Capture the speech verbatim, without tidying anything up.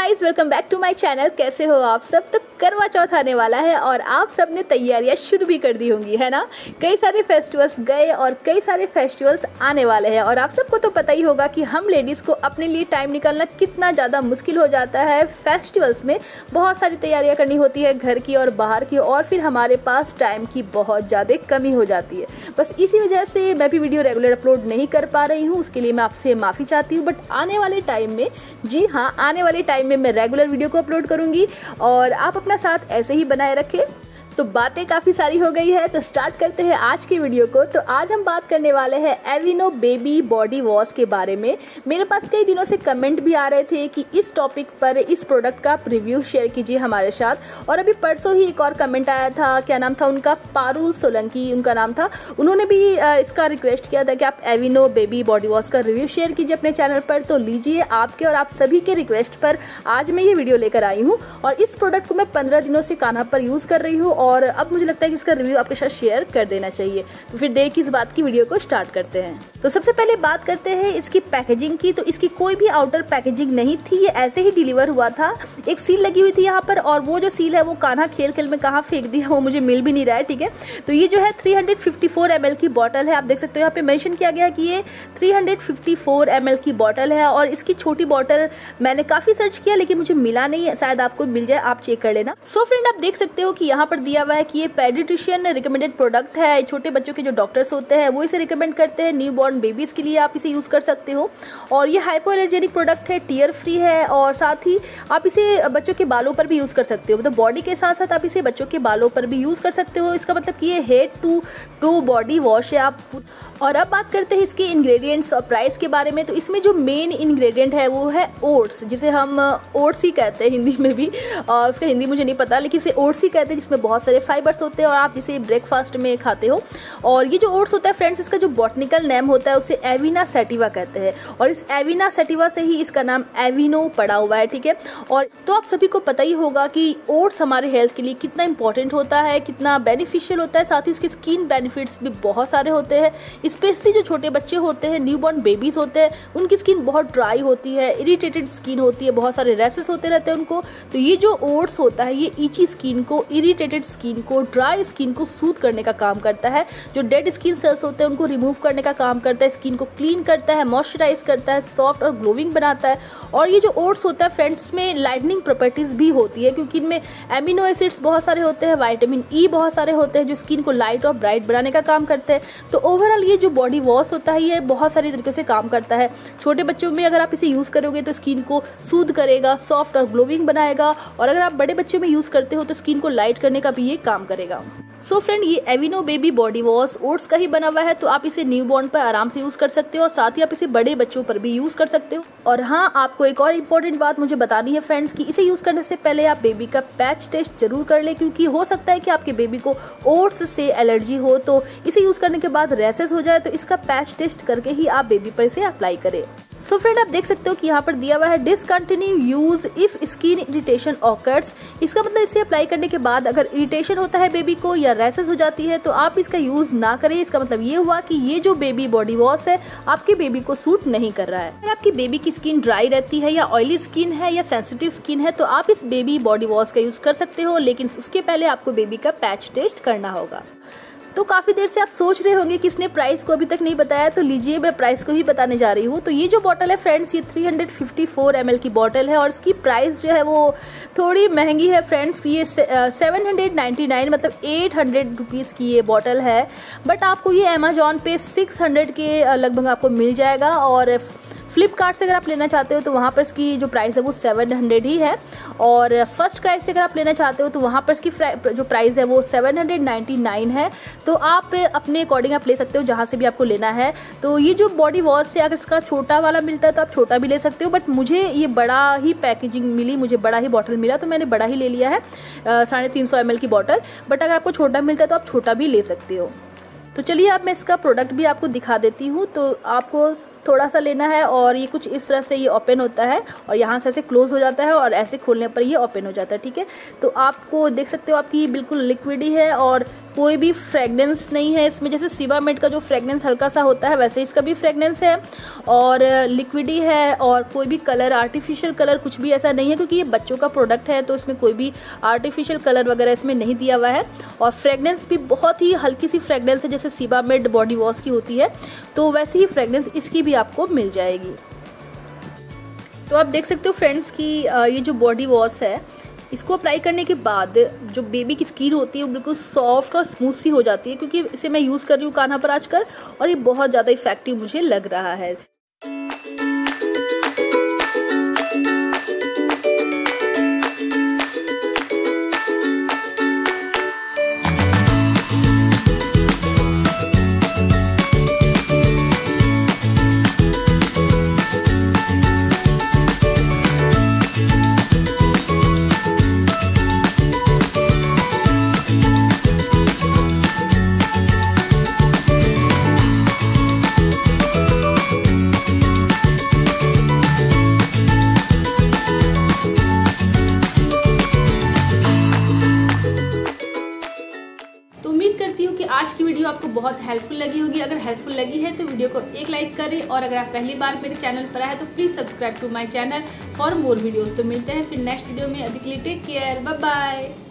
Guys, welcome back to my channel. कैसे हो आप सब? तो करवा चौथ आने वाला है और आप सब ने तैयारियां शुरू भी कर दी होंगी, है ना। कई सारे फेस्टिवल्स गए और कई सारे फेस्टिवल्स आने वाले हैं और आप सबको तो पता ही होगा कि हम लेडीज़ को अपने लिए टाइम निकालना कितना ज़्यादा मुश्किल हो जाता है। फेस्टिवल्स में बहुत सारी तैयारियाँ करनी होती है, घर की और बाहर की, और फिर हमारे पास टाइम की बहुत ज़्यादा कमी हो जाती है। बस इसी वजह से मैं भी वीडियो रेगुलर अपलोड नहीं कर पा रही हूँ, उसके लिए मैं आपसे माफ़ी चाहती हूँ। बट आने वाले टाइम में, जी हाँ, आने वाले टाइम में मैं रेगुलर वीडियो को अपलोड करूंगी और आप अपना साथ ऐसे ही बनाए रखें। तो बातें काफ़ी सारी हो गई है, तो स्टार्ट करते हैं आज की वीडियो को। तो आज हम बात करने वाले हैं एविनो बेबी बॉडी वॉश के बारे में। मेरे पास कई दिनों से कमेंट भी आ रहे थे कि इस टॉपिक पर, इस प्रोडक्ट का रिव्यू शेयर कीजिए हमारे साथ। और अभी परसों ही एक और कमेंट आया था, क्या नाम था उनका, पारुल सोलंकी उनका नाम था। उन्होंने भी इसका रिक्वेस्ट किया था कि आप एविनो बेबी बॉडी वॉश का रिव्यू शेयर कीजिए अपने चैनल पर। तो लीजिए, आपके और आप सभी के रिक्वेस्ट पर आज मैं ये वीडियो लेकर आई हूँ। और इस प्रोडक्ट को मैं पंद्रह दिनों से कान्हा पर यूज़ कर रही हूँ और अब मुझे लगता है कि इसका रिव्यू आपके साथ शेयर कर देना चाहिए। तो फिर देर किस बात की, वीडियो को स्टार्ट करते हैं। तो सबसे पहले बात करते हैं इसकी पैकेजिंग की। तो इसकी कोई भी आउटर पैकेजिंग नहीं थी, ये ऐसे ही डिलीवर हुआ था। एक सील लगी हुई थी यहाँ पर, और वो जो सील है वो कान्हा खेल खेल में कहाँ फेंक दिया वो मुझे मिल भी नहीं रहा है, ठीक है। तो ये जो है three hundred fifty four M L की बॉटल है। आप देख सकते हो यहाँ पे मेंशन किया गया है कि ये three hundred fifty four M L की बॉटल है। और इसकी छोटी बॉटल मैंने काफ़ी सर्च किया लेकिन मुझे मिला नहीं, शायद आपको मिल जाए, आप चेक कर लेना। सो फ्रेंड, आप देख सकते हो कि यहाँ पर दिया हुआ है कि ये पेडिट्रिशियन रिकमेंडेड प्रोडक्ट है। छोटे बच्चों के जो डॉक्टर्स होते हैं वो इसे रिकमेंड करते हैं। न्यू बॉर्न बेबीज़ के लिए आप इसे यूज़ कर सकते हो। और ये हाइपो एलर्जेनिक प्रोडक्ट है, टीयर फ्री है, और साथ ही आप इसे बच्चों के बालों पर भी यूज़ कर सकते हो। मतलब बॉडी के साथ साथ आप इसे बच्चों के बालों पर भी यूज़ कर सकते हो। इसका मतलब कि ये head to toe body wash है। आप और अब बात करते हैं इसके इंग्रेडिएंट्स और प्राइस के बारे में। तो इसमें जो मेन इंग्रेडिएंट है वो है ओट्स, जिसे हम ओट्स ही कहते हैं हिंदी में भी। और उसका हिंदी मुझे नहीं पता, लेकिन इसे ओट्स ही कहते हैं, जिसमें बहुत सारे फाइबर्स होते हैं और आप इसे ब्रेकफास्ट में खाते हो। और ये जो ओट्स होता है फ्रेंड्स, इसका जो बॉटनिकल नेम होता है उसे एविना सैटिवा कहते हैं। और इस एविना सैटिवा से ही इसका नाम एविनो पड़ा हुआ है, ठीक है। और तो आप सभी को पता ही होगा कि ओट्स हमारे हेल्थ के लिए कितना इंपॉर्टेंट होता है, कितना बेनिफिशियल होता है। साथ ही उसके स्किन बेनिफिट्स भी बहुत सारे होते हैं। स्पेशली जो छोटे बच्चे होते हैं, न्यूबॉर्न बेबीज होते हैं, उनकी स्किन बहुत ड्राई होती है, इरिटेटेड स्किन होती है, बहुत सारे रैसेस होते रहते हैं उनको। तो ये जो ओट्स होता है ये ईची स्किन को, इरिटेटेड स्किन को, ड्राई स्किन को सूद करने का काम करता है। जो डेड स्किन सेल्स होते हैं उनको रिमूव करने का काम करता है, स्किन को क्लीन करता है, मॉइस्चराइज करता है, सॉफ्ट और ग्लोविंग बनाता है। और ये जो ओट्स होता है फ्रेंड्स में लाइटनिंग प्रॉपर्टीज भी होती है, क्योंकि इनमें एमिनो एसिड्स बहुत सारे होते हैं, विटामिन ई बहुत सारे होते हैं जो स्किन को लाइट और ब्राइट बनाने का काम करते हैं। तो ओवरऑल ये जो बॉडी वॉश होता है ये बहुत सारी तरीके से काम करता है। छोटे बच्चों में अगर आप इसे यूज़ करोगे तो स्किन को सूद करेगा, सॉफ्ट और ग्लोविंग बनाएगा। और अगर आप बड़े बच्चों में यूज़ करते हो तो स्किन को लाइट करने का भी ये काम करेगा। सो so फ्रेंड, ये Aveeno baby body wash oats का ही बना हुआ है, तो आप इसे न्यूबॉर्न पर आराम से यूज़ कर सकते हो और साथ ही आप इसे बड़े बच्चों पर भी यूज़ कर सकते हो। और हाँ, आपको एक और इम्पॉर्टेंट बात मुझे बतानी है फ्रेंड्स कि इसे यूज़ करने से पहले आप बेबी का पैच टेस्ट जरूर कर ले, क्योंकि हो सकता है कि आपके बेबी को ओट्स से एलर्जी हो। तो इसे यूज़ करने के बाद रैसेस हो जाए तो इसका पैच टेस्ट करके ही आप बेबी पर इसे अप्लाई करें। सो so फ्रेंड, आप देख सकते हो कि यहाँ पर दिया हुआ है discontinue use if skin irritation occurs. इसका मतलब इसे अप्लाई करने के बाद अगर इरिटेशन होता है बेबी को या रैसेस हो जाती है तो आप इसका यूज ना करें। इसका मतलब ये हुआ कि ये जो बेबी बॉडी वॉश है आपके बेबी को सूट नहीं कर रहा है। अगर आपकी बेबी की स्किन ड्राई रहती है या ऑयली स्किन है या सेंसिटिव स्किन है तो आप इस बेबी बॉडी वॉश का यूज कर सकते हो, लेकिन उसके पहले आपको बेबी का पैच टेस्ट करना होगा। तो काफ़ी देर से आप सोच रहे होंगे कि इसने प्राइस को अभी तक नहीं बताया, तो लीजिए मैं प्राइस को ही बताने जा रही हूँ। तो ये जो बॉटल है फ्रेंड्स, ये three hundred fifty four M L की बॉटल है और इसकी प्राइस जो है वो थोड़ी महंगी है फ्रेंड्स। ये सेवन हंड्रेड नाइन्टी नाइन मतलब एट हंड्रेड रुपीज़ की ये बॉटल है। बट आपको ये अमेजॉन पे सिक्स हंड्रेड के लगभग आपको मिल जाएगा। और फ्लिपकार्ट से अगर आप लेना चाहते हो तो वहाँ पर इसकी जो प्राइस है वो सेवन हंड्रेड ही है। और फर्स्ट क्राई से अगर आप लेना चाहते हो तो वहाँ पर इसकी जो प्राइस है वो सेवन हंड्रेड नाइन्टी नाइन है। तो आप अपने अकॉर्डिंग आप ले सकते हो जहाँ से भी आपको लेना है। तो ये जो बॉडी वॉश से अगर इसका छोटा वाला मिलता है तो आप छोटा भी ले सकते हो, बट मुझे ये बड़ा ही पैकेजिंग मिली, मुझे बड़ा ही बॉटल मिला तो मैंने बड़ा ही ले लिया है, साढ़े तीन सौ एम एल की बॉटल। बट अगर आपको छोटा मिलता है तो आप छोटा भी ले सकते हो। तो चलिए अब मैं इसका प्रोडक्ट भी आपको दिखा देती हूँ। तो आपको थोड़ा सा लेना है और ये कुछ इस तरह से ये ओपन होता है और यहाँ से ऐसे क्लोज हो जाता है और ऐसे खोलने पर ये ओपन हो जाता है। ठीक है, तो आपको देख सकते हो आपकी बिल्कुल लिक्विड ही है और कोई भी फ्रेगनेंस नहीं है इसमें। जैसे सीबामेड का जो फ्रेगनेंस हल्का सा होता है वैसे इसका भी फ्रेगनेंस है और लिक्विड ही है और कोई भी कलर, आर्टिफिशियल कलर कुछ भी ऐसा नहीं है, क्योंकि ये बच्चों का प्रोडक्ट है तो इसमें कोई भी आर्टिफिशियल कलर वगैरह इसमें नहीं दिया हुआ है। और फ्रेगनेंस भी बहुत ही हल्की सी फ्रेगनेंस है, जैसे सीबामेड बॉडी वॉश की होती है तो वैसे ही फ्रेगनेंस इसकी भी आपको मिल जाएगी। तो आप देख सकते हो फ्रेंड्स कि ये जो बॉडी वॉश है इसको अप्लाई करने के बाद जो बेबी की स्किन होती है वो बिल्कुल सॉफ्ट और स्मूथ सी हो जाती है, क्योंकि इसे मैं यूज़ कर रही हूँ कान्हा पर आजकल और ये बहुत ज़्यादा इफेक्टिव मुझे लग रहा है। करती हूँ कि आज की वीडियो आपको बहुत हेल्पफुल लगी होगी। अगर हेल्पफुल लगी है तो वीडियो को एक लाइक करें और अगर आप पहली बार मेरे चैनल पर आए तो please subscribe to my channel for more videos. तो मिलते हैं फिर नेक्स्ट वीडियो में, अभी के लिए टेक केयर, बाय बाय।